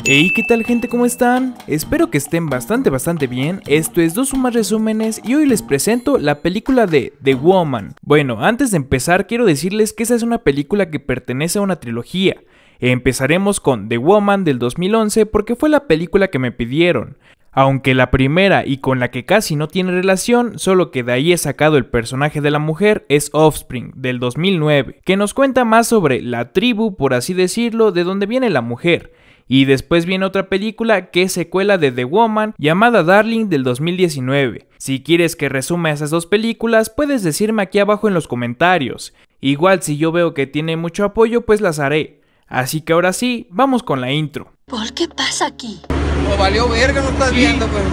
Hey, ¿qué tal gente? ¿Cómo están? Espero que estén bastante bien. Esto es Dos Sumas Resúmenes y hoy les presento la película de The Woman. Bueno, antes de empezar quiero decirles que esa es una película que pertenece a una trilogía. Empezaremos con The Woman del 2011 porque fue la película que me pidieron. Aunque la primera y con la que casi no tiene relación, solo que de ahí he sacado el personaje de la mujer, es Offspring del 2009, que nos cuenta más sobre la tribu, por así decirlo, de donde viene la mujer. Y después viene otra película que es secuela de The Woman llamada Darling del 2019. Si quieres que resuma esas dos películas, puedes decirme aquí abajo en los comentarios. Igual si yo veo que tiene mucho apoyo, pues las haré. Así que ahora sí, vamos con la intro. ¿Por qué pasa aquí? No valió verga, no estás viendo, pues.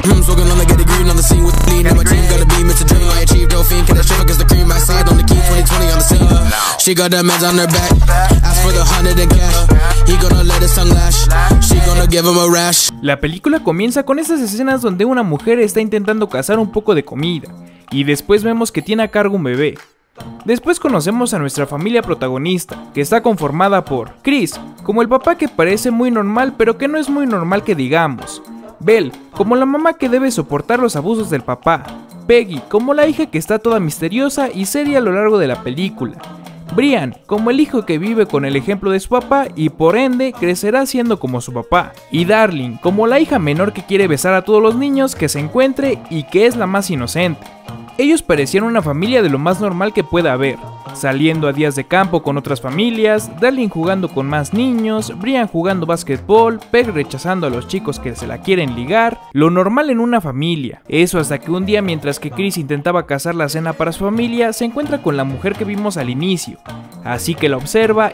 La película comienza con esas escenas donde una mujer está intentando cazar un poco de comida, y después vemos que tiene a cargo un bebé. Después conocemos a nuestra familia protagonista, que está conformada por Chris, como el papá que parece muy normal pero que no es muy normal que digamos, Belle, como la mamá que debe soportar los abusos del papá, Peggy, como la hija que está toda misteriosa y seria a lo largo de la película, Brian, como el hijo que vive con el ejemplo de su papá y por ende crecerá siendo como su papá, y Darling, como la hija menor que quiere besar a todos los niños que se encuentre y que es la más inocente. Ellos parecían una familia de lo más normal que pueda haber, saliendo a días de campo con otras familias, Darling jugando con más niños, Brian jugando básquetbol, Peg rechazando a los chicos que se la quieren ligar, lo normal en una familia. Eso hasta que un día, mientras que Chris intentaba cazar la cena para su familia, se encuentra con la mujer que vimos al inicio. Así que la observa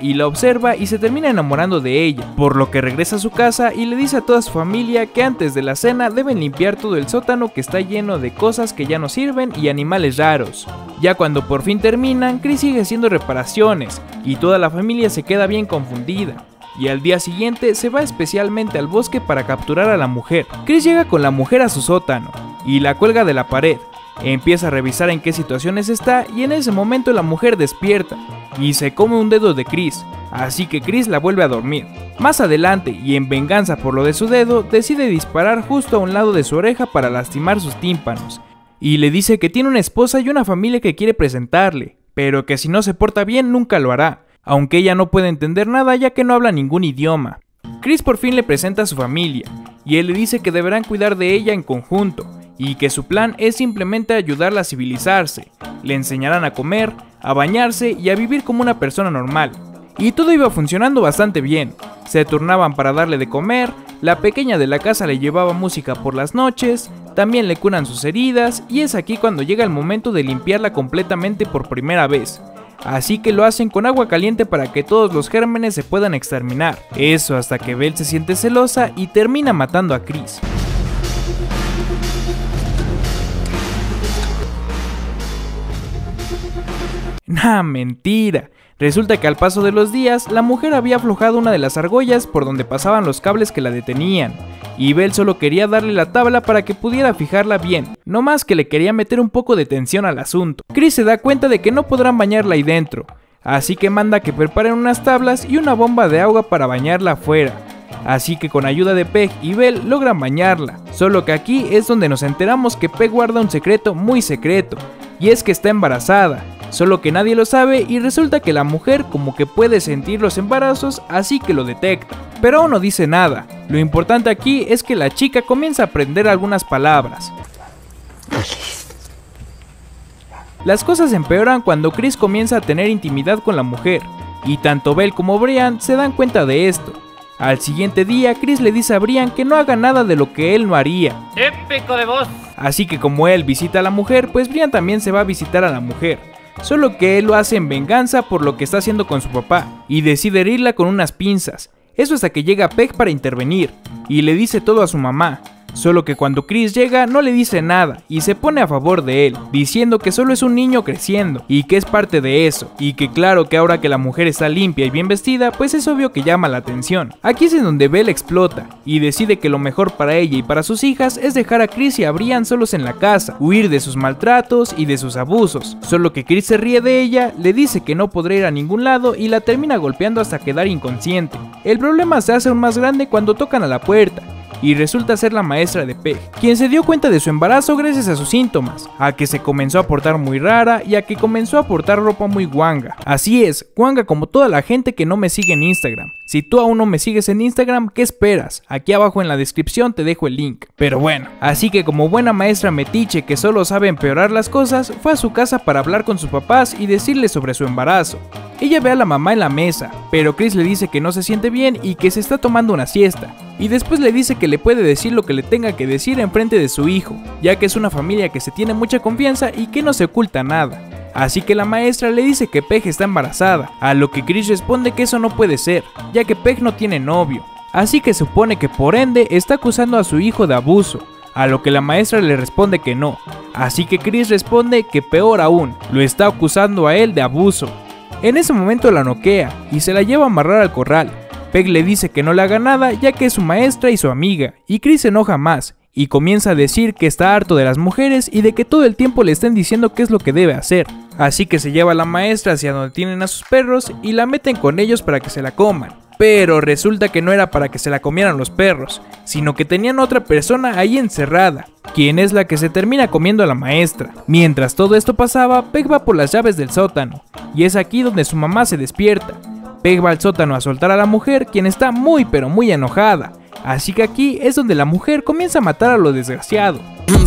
y se termina enamorando de ella, por lo que regresa a su casa y le dice a toda su familia que antes de la cena deben limpiar todo el sótano que está lleno de cosas que ya no sirven y animales raros. Ya cuando por fin terminan, Chris sigue haciendo reparaciones y toda la familia se queda bien confundida. Y al día siguiente se va especialmente al bosque para capturar a la mujer. Chris llega con la mujer a su sótano y la cuelga de la pared. Empieza a revisar en qué situaciones está y en ese momento la mujer despierta y se come un dedo de Chris, así que Chris la vuelve a dormir. Más adelante, y en venganza por lo de su dedo, decide disparar justo a un lado de su oreja para lastimar sus tímpanos. Y le dice que tiene una esposa y una familia que quiere presentarle, pero que si no se porta bien nunca lo hará, aunque ella no puede entender nada ya que no habla ningún idioma. Chris por fin le presenta a su familia, y él le dice que deberán cuidar de ella en conjunto, y que su plan es simplemente ayudarla a civilizarse, le enseñarán a comer, a bañarse y a vivir como una persona normal. Y todo iba funcionando bastante bien, se turnaban para darle de comer, la pequeña de la casa le llevaba música por las noches, también le curan sus heridas y es aquí cuando llega el momento de limpiarla completamente por primera vez. Así que lo hacen con agua caliente para que todos los gérmenes se puedan exterminar. Eso hasta que Belle se siente celosa y termina matando a Chris. Nah, mentira. Resulta que al paso de los días, la mujer había aflojado una de las argollas por donde pasaban los cables que la detenían, y Belle solo quería darle la tabla para que pudiera fijarla bien, no más que le quería meter un poco de tensión al asunto. Chris se da cuenta de que no podrán bañarla ahí dentro, así que manda que preparen unas tablas y una bomba de agua para bañarla afuera. Así que con ayuda de Peg y Belle logran bañarla, solo que aquí es donde nos enteramos que Peg guarda un secreto muy secreto, y es que está embarazada. Solo que nadie lo sabe y resulta que la mujer como que puede sentir los embarazos, así que lo detecta. Pero aún no dice nada. Lo importante aquí es que la chica comienza a aprender algunas palabras. Las cosas empeoran cuando Chris comienza a tener intimidad con la mujer, y tanto Belle como Brian se dan cuenta de esto. Al siguiente día, Chris le dice a Brian que no haga nada de lo que él no haría. ¡Épico de voz! Así que como él visita a la mujer, pues Brian también se va a visitar a la mujer. Solo que él lo hace en venganza por lo que está haciendo con su papá, y decide herirla con unas pinzas. Eso hasta que llega Peg para intervenir, y le dice todo a su mamá. Solo que cuando Chris llega no le dice nada y se pone a favor de él, diciendo que solo es un niño creciendo y que es parte de eso, y que claro que ahora que la mujer está limpia y bien vestida, pues es obvio que llama la atención. Aquí es en donde Belle explota y decide que lo mejor para ella y para sus hijas es dejar a Chris y a Brian solos en la casa, huir de sus maltratos y de sus abusos. Solo que Chris se ríe de ella, le dice que no podrá ir a ningún lado y la termina golpeando hasta quedar inconsciente. El problema se hace aún más grande cuando tocan a la puerta y resulta ser la maestra de Peg, quien se dio cuenta de su embarazo gracias a sus síntomas, a que se comenzó a portar muy rara y a que comenzó a portar ropa muy guanga. Así es, guanga como toda la gente que no me sigue en Instagram. Si tú aún no me sigues en Instagram, ¿qué esperas? Aquí abajo en la descripción te dejo el link. Pero bueno, así que como buena maestra metiche que solo sabe empeorar las cosas, fue a su casa para hablar con sus papás y decirles sobre su embarazo. Ella ve a la mamá en la mesa, pero Chris le dice que no se siente bien y que se está tomando una siesta, y después le dice que le puede decir lo que le tenga que decir en frente de su hijo, ya que es una familia que se tiene mucha confianza y que no se oculta nada. Así que la maestra le dice que Peg está embarazada, a lo que Chris responde que eso no puede ser, ya que Peg no tiene novio, así que supone que por ende está acusando a su hijo de abuso, a lo que la maestra le responde que no, así que Chris responde que peor aún, lo está acusando a él de abuso. En ese momento la noquea y se la lleva a amarrar al corral. Peg le dice que no le haga nada ya que es su maestra y su amiga, y Chris se enoja más y comienza a decir que está harto de las mujeres y de que todo el tiempo le estén diciendo qué es lo que debe hacer. Así que se lleva a la maestra hacia donde tienen a sus perros y la meten con ellos para que se la coman. Pero resulta que no era para que se la comieran los perros, sino que tenían otra persona ahí encerrada, quien es la que se termina comiendo a la maestra. Mientras todo esto pasaba, Peg va por las llaves del sótano, y es aquí donde su mamá se despierta. Peg va al sótano a soltar a la mujer, quien está muy pero muy enojada, así que aquí es donde la mujer comienza a matar a lo desgraciado.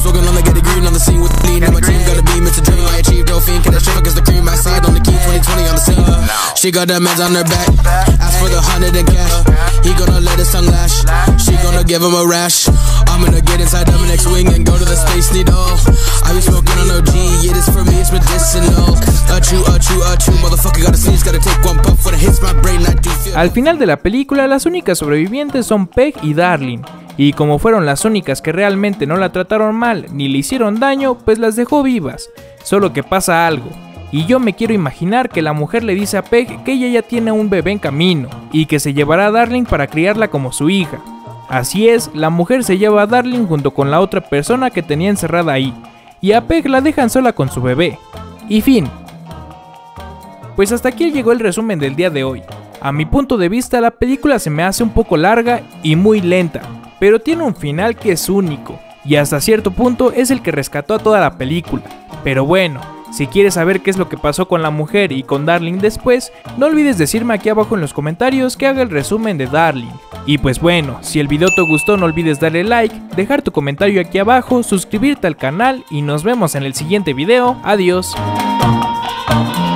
She got that meds on her back. Ask for the 100 in cash. He gonna let his tongue lash. She gonna give him a rash. I'm gonna get inside Dominic's wing and go to the Space Needle. I be smoking on OG. Yeah, this for me, it's medicinal. Achoo, motherfucker gotta sneeze. Gotta take one puff when it hits my brain. I do feel. Al final de la película, las únicas sobrevivientes son Peg y Darling. Y como fueron las únicas que realmente no la trataron mal ni le hicieron daño, pues las dejó vivas. Solo que pasa algo. Y yo me quiero imaginar que la mujer le dice a Peg que ella ya tiene un bebé en camino y que se llevará a Darling para criarla como su hija. Así es, la mujer se lleva a Darling junto con la otra persona que tenía encerrada ahí, y a Peg la dejan sola con su bebé. Y fin. Pues hasta aquí llegó el resumen del día de hoy. A mi punto de vista, la película se me hace un poco larga y muy lenta, pero tiene un final que es único, y hasta cierto punto es el que rescató a toda la película. Pero bueno, si quieres saber qué es lo que pasó con la mujer y con Darling después, no olvides decirme aquí abajo en los comentarios que haga el resumen de Darling. Y pues bueno, si el video te gustó no olvides darle like, dejar tu comentario aquí abajo, suscribirte al canal y nos vemos en el siguiente video. Adiós.